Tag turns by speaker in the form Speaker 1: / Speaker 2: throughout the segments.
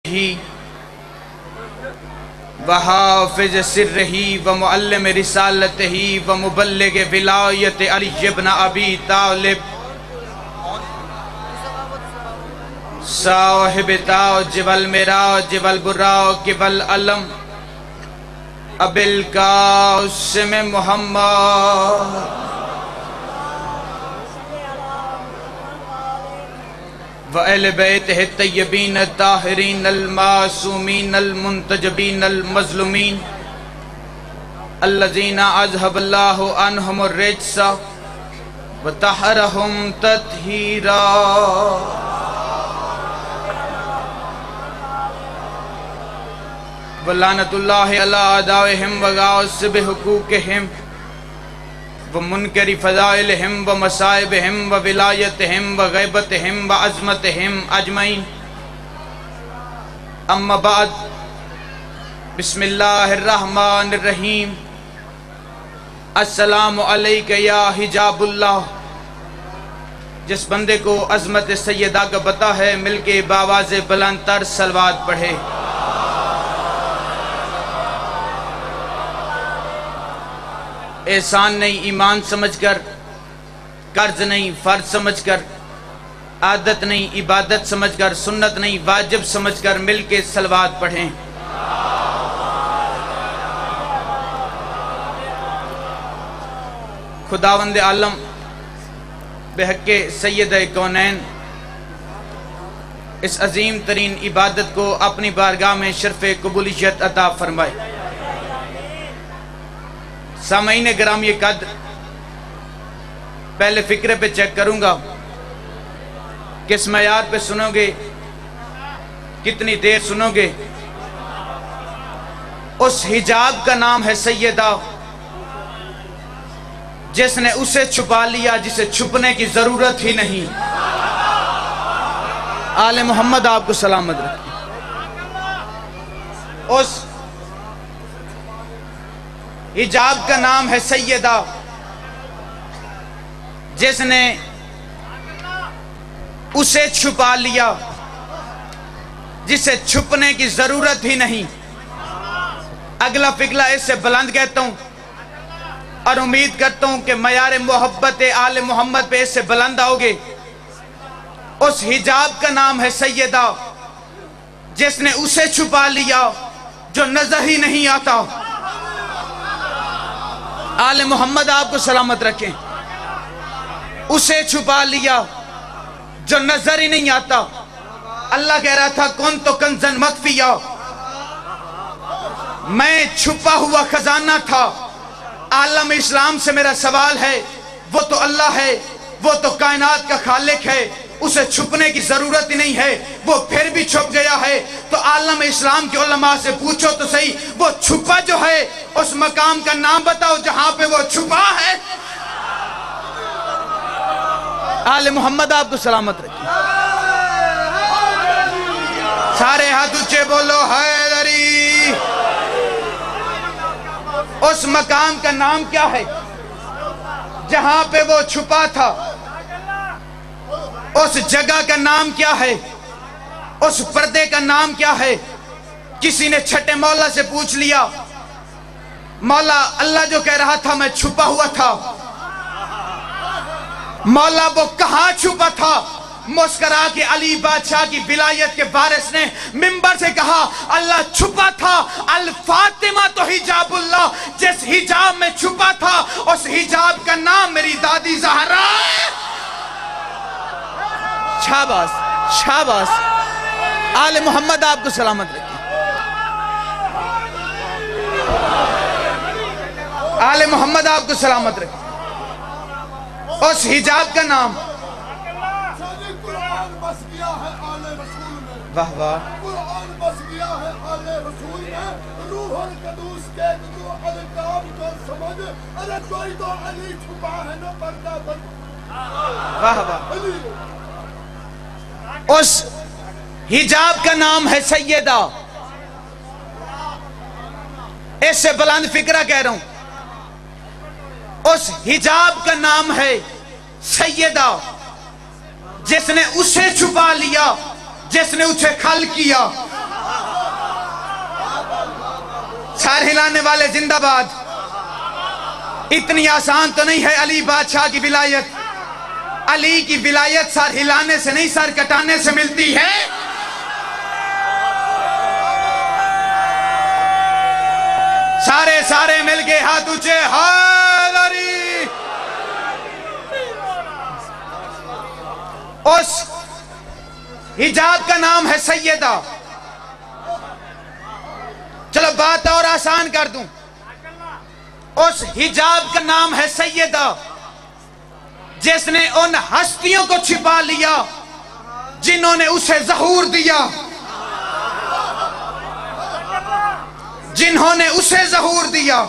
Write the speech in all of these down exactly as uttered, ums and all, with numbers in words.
Speaker 1: وحافظ سرہی ومعلم رسالتہی ومبلغ ولایت علی ابن ابی طالب صاحب تاج والمراج والبراق والعلم ابی القاسم محمد وَأَهْلِ بَيْتِهِ الطَّيِّبِينَ الطَّاهِرِينَ الْمَعْصُومِينَ الْمُنْتَجَبِينَ الْمَظْلُومِينَ الَّذِينَ أَذْهَبَ اللَّهُ عَنْهُمُ الرِّجْسَ وَطَهَّرَهُمْ تَطْهِيرًا وَلَعْنَةُ اللَّهِ عَلَىٰ أَعْدَائِهِمْ وَغَاصِبِ حُقُوقِهِمْ ومنکر فضائلہم ومصائبہم وولایتہم وغیبتہم وعظمتہم اجمعین اما بعد بسم اللہ الرحمن الرحیم السلام علیکہ یا حجاب اللہ جس بندے کو عظمت سیدہ کا پتہ ہے مل کے باواز بلند تر صلوات پڑھے احسان نہیں ایمان سمجھ کر قرض نہیں فرض سمجھ کر عادت نہیں عبادت سمجھ کر سنت نہیں واجب سمجھ کر مل کے صلوات پڑھیں خداوند عالم بحق سید کونین اس عظیم ترین عبادت کو اپنی بارگاہ میں شرف قبولیت عطا فرمائے سامعین گرامی قدر پہلے فکرے پہ چیک کروں گا کس معیار پہ سنو گے کتنی دیر سنو گے اس حجاب کا نام ہے سیدہ جس نے اسے چھپا لیا جسے چھپنے کی ضرورت ہی نہیں آل محمد آپ کو سلامت رکھیں اس حجاب کا نام ہے سیدہ جس نے اسے چھپا لیا جسے چھپنے کی ضرورت ہی نہیں اگلا فگلا اس سے بلند کہتا ہوں اور امید کرتا ہوں کہ معیار محبت آل محمد پہ اس سے بلند آؤ گے اس حجاب کا نام ہے سیدہ جس نے اسے چھپا لیا جو نظر ہی نہیں آتا آل محمد آپ کو سلامت رکھیں اسے چھپا لیا جو نظر ہی نہیں آتا اللہ کہہ رہا تھا کون تو کنزن مخفیہ میں چھپا ہوا خزانہ تھا عالم اسلام سے میرا سوال ہے وہ تو اللہ ہے وہ تو کائنات کا خالق ہے اسے چھپنے کی ضرورت ہی نہیں ہے وہ پھر بھی چھپ گیا ہے تو عالم اسلام کے علماء سے پوچھو تو صحیح وہ چھپا جو ہے اس مقام کا نام بتاؤ جہاں پہ وہ چھپا ہے آل محمد آپ کو سلامت رکھیں سارے ہاتھ اونچے بولو حیدری اس مقام کا نام کیا ہے جہاں پہ وہ چھپا تھا اس جگہ کا نام کیا ہے اس پردے کا نام کیا ہے کسی نے چھٹے مولا سے پوچھ لیا مولا اللہ جو کہہ رہا تھا میں چھپا ہوا تھا مولا وہ کہاں چھپا تھا مسکرا کے علی بادشاہ کی ولایت کے وارث نے منبر سے کہا اللہ چھپا تھا الفاطمہ تو حجاب اللہ جس حجاب میں چھپا تھا اس حجاب کا نام میری دادی زہرا شاباس شاباس آل محمد آپ کو سلامت رکھیں آل محمد آپ کو سلامت رکھیں اس حجاب کا نام واہ واہ
Speaker 2: قرآن بس گیا ہے آل رسول میں روح القدوس کے دو الکام کو سمجھ ارے کوئی تو علی چھپا ہے نہ پردہ بن
Speaker 1: واہ واہ اس حجاب کا نام ہے سیدہ اس سے بلند فکرہ کہہ رہا ہوں اس حجاب کا نام ہے سیدہ جس نے اسے چھپا لیا جس نے اسے کھل کیا سار ہلانے والے زندہ باد. اتنی آسان تو نہیں ہے علی بادشاہ کی ولایت. علی کی ولایت سر ہلانے سے نہیں سر کٹانے سے ملتی ہے. سارے سارے مل کے ہاتھ اونچے حیدری. اس حجاب کا نام ہے سیدہ. چلو بات اور آسان کر دوں. اس حجاب کا نام ہے سیدہ جس نے ان ہستیوں کو چھپا لیا جنہوں نے اسے ظہور دیا. جنہوں نے اسے ظہور دیا.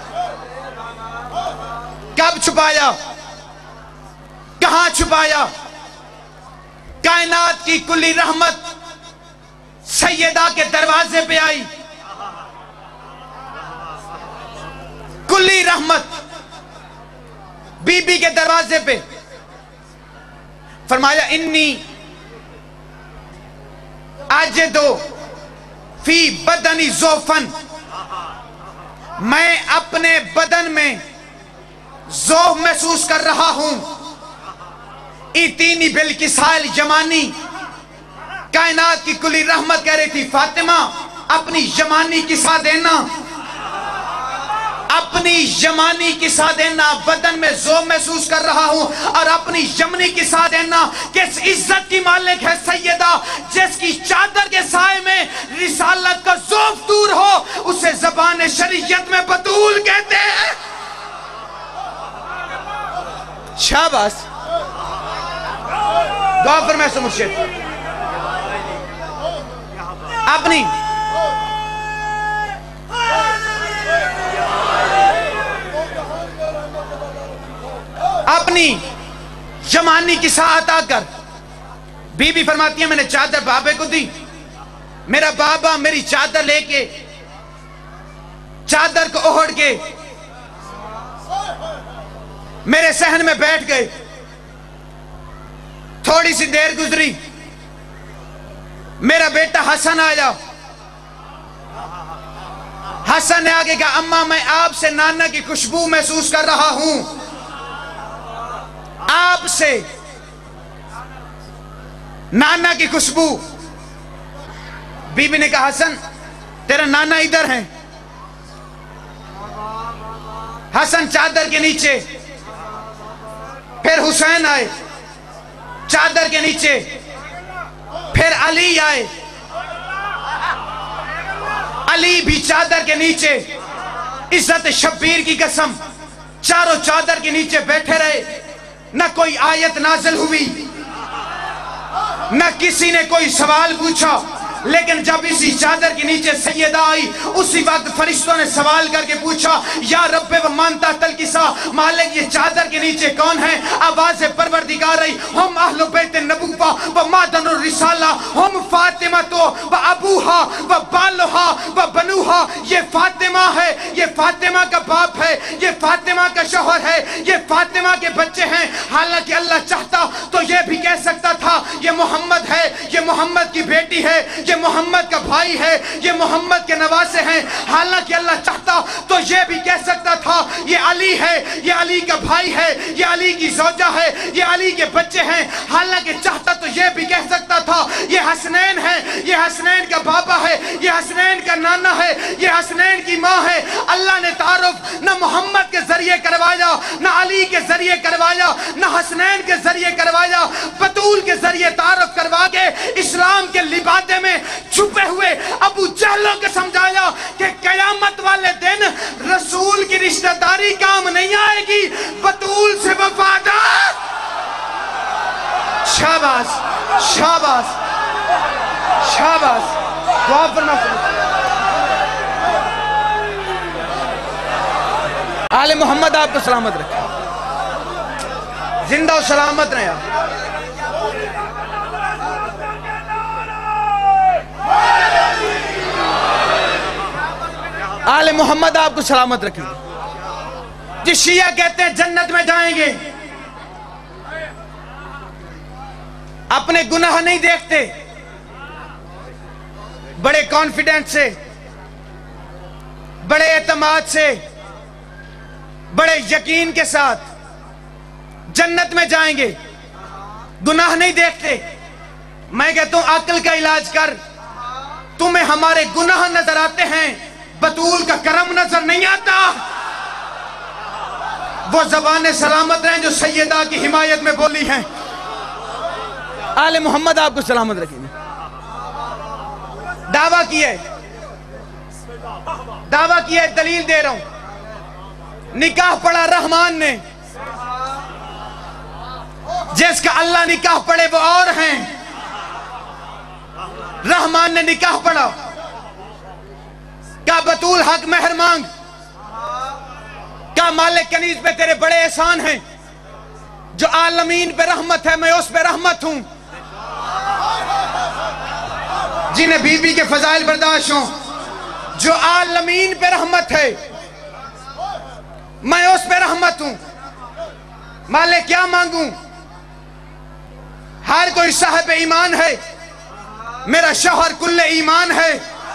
Speaker 1: کب چھپایا؟ کہاں چھپایا؟ کائنات کی کلی رحمت سیدہ کے دروازے پہ آئی. کلی رحمت بی بی کے دروازے پہ. فرمایا انی اجدو فی بدنی ضعفن. میں اپنے بدن میں ضعف محسوس کر رہا ہوں. ایتینی بالکسائل جمانی. کائنات کی کلی رحمت کہہ رہی تھی فاطمہ اپنی جمانی کسا دینا. اپنی جمانی کسا دینا. بدن میں ضعف محسوس کر رہا ہوں اور اپنی جمنی کسا دینا. کس عزت کی مالک ہے سیدہ جس کی چادر کے سائے میں رسالت کا ضعف دور ہو اسے زبان شریعت میں بطول کہتے ہیں. شاباش. دعا فرمائے سو مرشد. اپنی اپنی جمانی کی ساعت آ کر بی بی فرماتی ہیں میں نے چادر بابے کو دی. میرا بابا میری چادر لے کے چادر کو اوڑھ کے میرے صحن میں بیٹھ گئے. تھوڑی سی دیر گزری میرا بیٹا حسن آیا. حسن نے آگے کہا اماں میں آپ سے نانا کی خوشبو محسوس کر رہا ہوں. آپ سے نانا کی خوشبو. بی بی نے کہا حسن تیرا نانا ادھر ہیں. حسن چادر کے نیچے. پھر حسین آئے چادر کے نیچے. پھر علی آئے. علی بھی چادر کے نیچے. عزت شبیر کی قسم چاروں چادر کے نیچے بیٹھے رہے. نہ کوئی آیت نازل ہوئی نہ کسی نے کوئی سوال پوچھا. لیکن جب اسی چادر کے نیچے سیدہ آئی اسی وقت فرشتوں نے سوال کر کے پوچھا یا رب و من تحت الکسا مالک یہ چادر کے نیچے کون ہے؟ آواز پروردگار آئی ہم اہل بیت النبوہ و مادن الرسالہ ہم فاطمہ تو و ابوہا و بالہا و بنوہا. یہ فاطمہ ہے. یہ فاطمہ کا باپ ہے. یہ فاطمہ کا شوہر ہے. یہ فاطمہ کے بچے ہیں. حالانکہ اللہ چاہتا تو یہ بھی کہہ سکتا تھا یہ محمد ہے. یہ محمد کی بیٹی ہے. یہ محمد کا بھائی ہے. یہ محمد کے نواسے ہیں. حالانکہ اللہ چاہتا تو یہ بھی کہہ سکتا تھا یہ علی ہے. یہ علی کا بھائی ہے. یہ علی کی زوجہ ہے. یہ علی کے بچے ہیں. حالانکہ چاہتا تو یہ بھی کہہ سکتا تھا یہ حسنین ہے. یہ حسنین کا بابا ہے. یہ حسنین کا نانا ہے. یہ حسنین کی ماں ہے. اللہ نے تعارف نہ محمد کے ذریعے کروایا نہ علی کے ذریعے کروایا نہ حسنین کے ذریعے کروایا. بطول کے ذریعے تعارف کروا کے اسلام کے لبادے میں چھپے ہوئے ابو جہلوں کے سمجھایا کہ قیامت والے دن رسول کی رشتہ داری کام نہیں آئے گی بطول سے وفادار. شاباش شاباش شاباش. دعا فرمائے آل محمد آپ کو سلامت رکھے. زندہ و سلامت رہے. آل محمد آپ کو سلامت رکھیں. جس شیعہ کہتے ہیں جنت میں جائیں گے اپنے گناہ نہیں دیکھتے بڑے کانفیڈنٹ سے بڑے اعتماد سے، بڑے یقین کے ساتھ جنت میں جائیں گے. گناہ نہیں دیکھتے. میں کہتا ہوں عقل کا علاج کر. تمہیں ہمارے گناہ نظر آتے ہیں، بطول کا کرم نظر نہیں آتا. وہ زبانیں سلامت رہیں جو سیدہ کی حمایت میں بولی ہیں. آل محمد آپ کو سلامت رکھیں. دعویٰ کیا ہے، دعویٰ کیا ہے، دلیل دے رہا ہوں. نکاح پڑھا رحمان نے. جس کا اللہ نکاح پڑھے وہ اور ہیں. رحمان نے نکاح پڑھا. کہا بطول حق مہر مانگ. کہا مالک کنیز پہ تیرے بڑے احسان ہیں. جو عالمین پہ رحمت ہے میں اس پہ رحمت ہوں. جنہیں بی بی کے فضائل برداشت ہوں. جو عالمین پہ رحمت ہے میں اس پہ رحمت ہوں. مالک کیا مانگوں؟ ہر کوئی صاحب ایمان ہے. میرا شوہر کل ایمان ہے.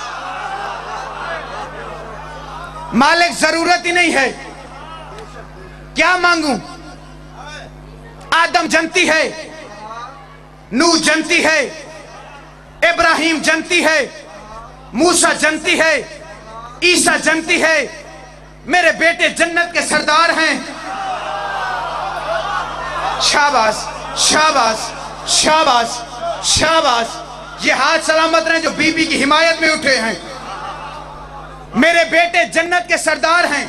Speaker 1: مالک ضرورت ہی نہیں ہے. کیا مانگوں؟ آدم جنتی ہے، نوح جنتی ہے، ابراہیم جنتی ہے، موسیٰ جنتی ہے، عیسیٰ جنتی ہے. میرے بیٹے جنت کے سردار ہیں. شاباش شاباش شاباش شاباش. یہ ہاتھ سلامت رہیں جو بی بی کی حمایت میں اٹھے ہیں. میرے بیٹے جنت کے سردار ہیں.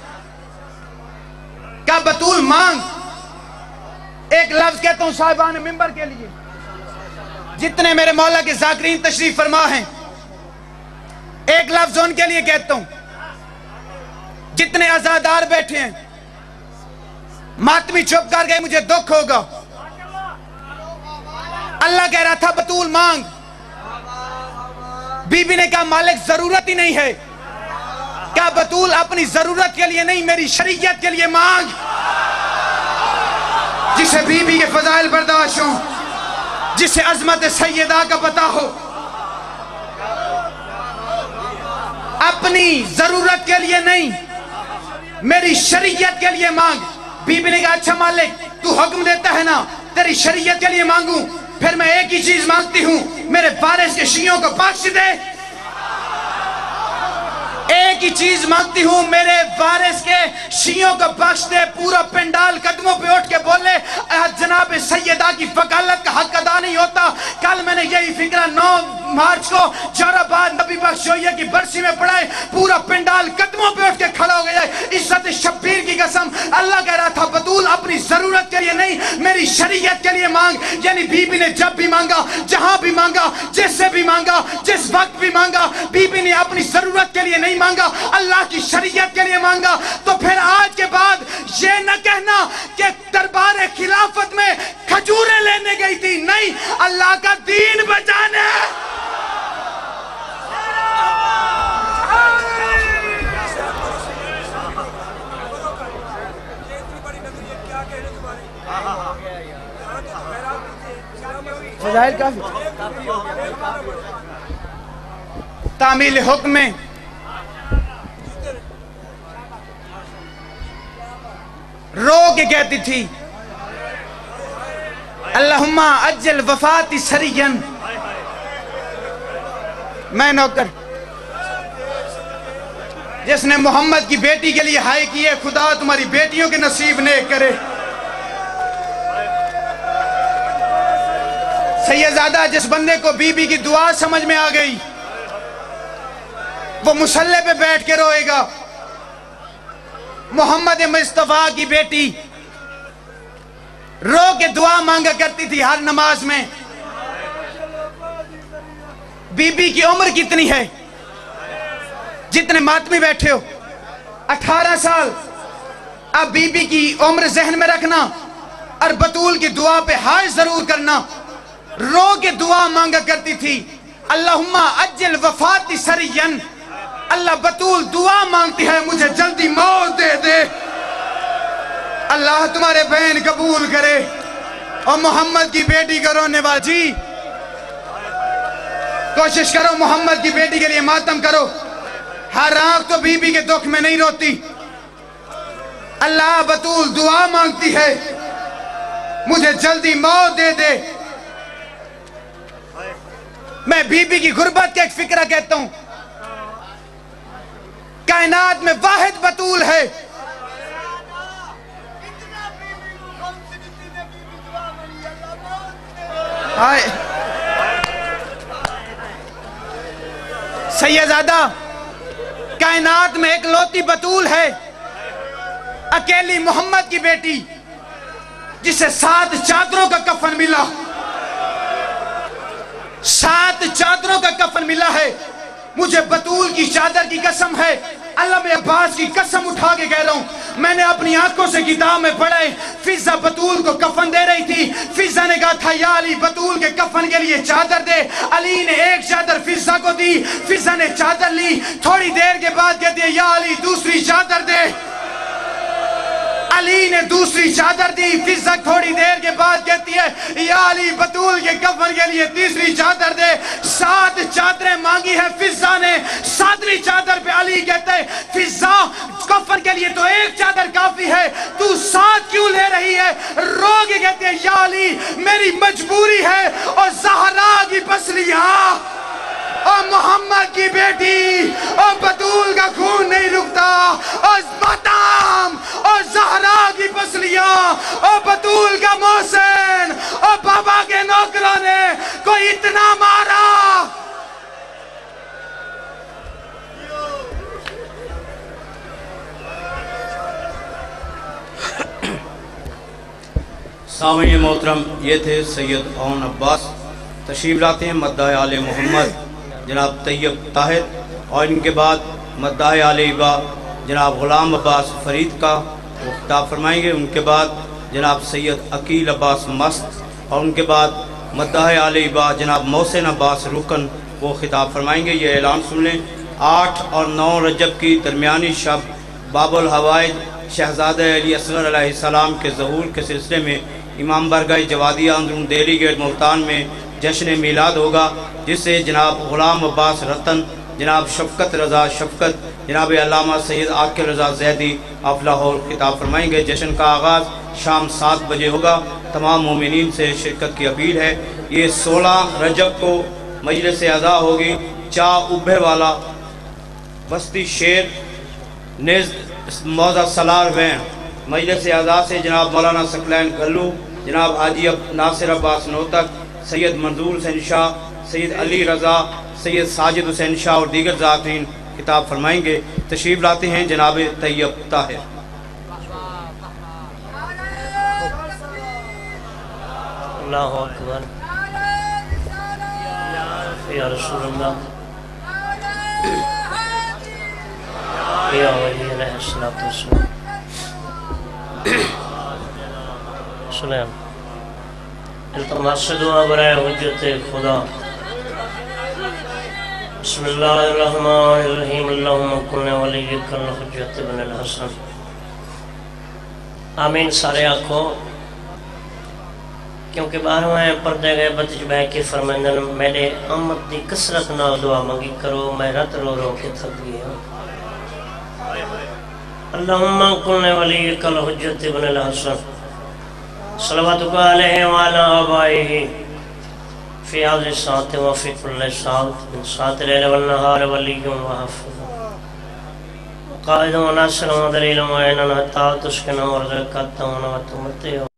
Speaker 1: کہا بطول مانگ. ایک لفظ کہتا ہوں صاحبان منبر کے لیے، جتنے میرے مولا کے ذاکرین تشریف فرما ہیں، ایک لفظ ان کے لیے کہتا ہوں. جتنے عزادار بیٹھے ہیں، ماتمی چپ کر گئے، مجھے دکھ ہوگا. اللہ کہہ رہا تھا بطول مانگ. بی بی نے کہا مالک ضرورت ہی نہیں ہے. کہا بطول اپنی ضرورت کے لیے نہیں، میری شریعت کے لیے مانگ. جسے بی بی کے فضائل برداشت ہوں، جسے عظمت سیدہ کا پتہ ہو، اپنی ضرورت کے لیے نہیں میری شریعت کے لیے مانگ. بی بی نے کہا اچھا مالک تو حکم دیتا ہے نا تیری شریعت کے لیے مانگوں. پھر میں ایک ہی چیز مانگتی ہوں، میرے وارث کے شیعوں کو بخش دے. ایک ہی چیز مانگتی ہوں، میرے وارث کے شیعوں کو بخش دے. پورا پنڈال قدموں پہ اٹھ کے بولے جناب سیدہ کی وکالت کا حق ادا نہیں ہوتا. کل میں نے یہی فکرہ نو مارچ کو جوراباد نبی بخش جوئیہ کی برسی میں پڑھائے. پورا پنڈال قدموں پہ اٹھ کے کھڑا ہو گیا. عزت شبیر کی قسم اللہ کہہ رہا تھا بطول اپنی ضرورت کے لیے نہیں میری شریعت کے لیے مانگ. یعنی بی بی نے جب بھی مانگا، جہاں بھی مانگا، جس سے بھی مانگا، جس وقت بھی مانگا، بی بی نے اپنی ضرورت کے لیے نہیں مانگا، اللہ کی شریعت کے لیے مانگا. تو پھر آج کے بعد یہ نہ کہنا کہ دربار خلافت میں کھجوریں لینے گئی تھی. نہیں، اللہ کا دین بچانے. فضائل کافی تعمیل حکم میں رو کے کہتی تھی اللہم اجل وفاتی سرین. میں نوکر جس نے محمد کی بیٹی کے لیے ہائے کیے، خدا تمہاری بیٹیوں کے نصیب نیک کرے. سیدزادہ جس بندے کو بی بی کی دعا سمجھ میں آ گئی وہ مصلے پہ بیٹھ کے روئے گا. محمد مصطفیٰ کی بیٹی رو کے دعا مانگا کرتی تھی ہر نماز میں. بی بی کی عمر کتنی ہے؟ جتنے ماتمی بیٹھے ہو اٹھارہ سال. اب بی بی کی عمر ذہن میں رکھنا اور بطول کی دعا پہ ہائے ضرور کرنا. رو کے دعا مانگا کرتی تھی اللہم اجل وفاتی سرین. اللہ بطول دعا مانگتی ہے مجھے جلدی موت دے دے. اللہ تمہارے بہن قبول کرے. اور محمد کی بیٹی کا رونے والا جی کوشش کرو محمد کی بیٹی کے لیے ماتم کرو. ہر آنکھ تو بی بی کے دکھ میں نہیں روتی. اللہ بطول دعا مانگتی ہے مجھے جلدی موت دے دے. میں بی بی کی غربت کا ایک فکرہ کہتا ہوں. کائنات میں واحد بطول ہے. آئے سیدزادہ کائنات میں ایک لوتی بطول ہے, اکیلی محمد کی بیٹی جسے سات چادروں کا کفن ملا. سات چادروں کا کفن ملا ہے. مجھے بطول کی چادر کی قسم ہے, علامہ عباس کی قسم اٹھا کے کہہ رہا ہوں, میں نے اپنی آنکھوں سے کتاب میں پڑھا ہے. فضہ بطول کو کفن دے رہی تھی. فضہ نے کہا تھا یا علی بطول کے کفن کے لیے چادر دے. علی نے ایک چادر فضہ کو دی. فضہ نے چادر لی. تھوڑی دیر کے بعد کہتے ہیں یا علی دوسری چادر دے. علی نے دوسری چادر دی. فضہ تھوڑی دیر کے بعد کہتی ہے یا علی بطول کے کفن کے لیے تیسری چادر دے. سات چادریں مانگی ہے فضہ نے. ساتویں چادر پہ علی کہتے ہیں فضہ کفن کے لیے تو ایک چادر کافی ہے, تو سات کیوں لے رہی ہے؟ رو کے کہتے ہیں یا علی میری مجبوری ہے. اور زہرا کی پسلیاں اور محمد کی بیٹی اور بطول کا خون نہیں رکتا. اور ماتم اور زہرا کی پسلیاں اور بطول کا محسن اور بابا کے نوکروں نے کوئی اتنا مارا.
Speaker 3: سامعین محترم, یہ تھے سید اون عباس. تشریف لاتے ہیں مداح آل محمد جناب طیب طاہر, اور ان کے بعد مداح آل ایبا جناب غلام عباس فرید کا وہ خطاب فرمائیں گے. ان کے بعد جناب سید عقیل عباس مست, اور ان کے بعد مداح آل ایبا جناب محسن عباس رکن وہ خطاب فرمائیں گے. یہ اعلان سن لیں, آٹھ اور نو رجب کی درمیانی شب باب الحوائج شہزادہ علی اصغر علیہ السلام کے ظہور کے سلسلے میں امام برگاہ جوادیہ اندرون دہلی گیٹ ملتان میں جشن میلاد ہوگا, جس سے جناب غلام عباس رتن, جناب شفقت رضا شفقت, جناب علامہ سید عاقل رضا زیدی آف لاہور خطاب فرمائیں گے. جشن کا آغاز شام سات بجے ہوگا. تمام مومنین سے شرکت کی اپیل ہے. یہ سولہ رجب کو مجلس اعزا ہوگی چاہ ابھے والا بستی شیر نیز موضع سلار وین. مجلس اعزا سے جناب مولانا ثقلین گھلو, جناب حاجی ناصر عباس نوتک, سید منظور حسین شاہ, سید علی رضا, سید ساجد حسین شاہ اور دیگر ذاکرین خطاب فرمائیں گے. تشریف لاتے ہیں جناب طیب طاہر.
Speaker 4: اللہ اکبر یا رسول اللہ یا ولی علیہ السلام. سنیں التماس دعا برائے حجت خدا. بسم اللہ الرحمن الرحیم. اللہم کن ولیک الحجت بن الحسن. آمین. سارے آنکھوں, کیونکہ بارہویں پردے گئے بتج بہ کے فرمائندن میرے آمد دی کسرت نہ دعا مانگی کرو, میں رت رو رو کے تھک گیا. اللہم کن ولیک الحجت بن الحسن صلواتک علیہ وعلا آبائہ فی حاضر الساعت وفی کل ساعت من ساعت لیل والنہار ولی و حفظ قائد و ناصر و دلیل و عینن حتی تسکن و رزقت و نوت متے